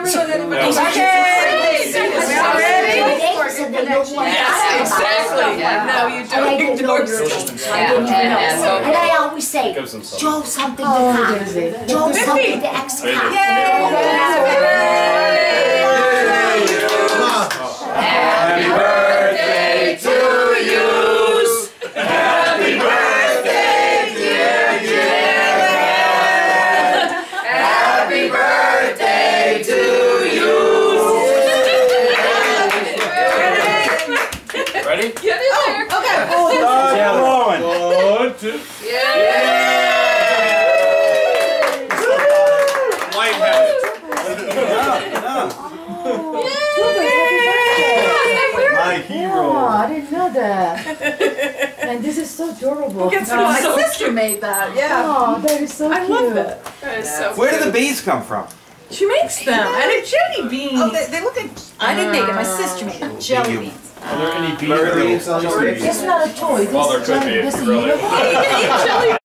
so that anybody else. Yes, exactly. No, you don't ignore yourself. And I always say, Joe something to cop. Joe something to ex-cop. Happy birthday to you. Happy birthday, dear Janet. Happy birthday to you. Ready? Get in there. Okay. Blowing. 1, 2. Lightheaded. My hero. Oh, I didn't know that. And this is so adorable. My sister made that. Yeah. Oh, that is so cute. I love that. That is so Where do the bees come from? She makes them out of jelly beans. Oh, they look like. I didn't make it. My sister made it. Jelly beans. Are there any bees? Berries on the trees? It's not a toy. Well, there could be if you really. Jelly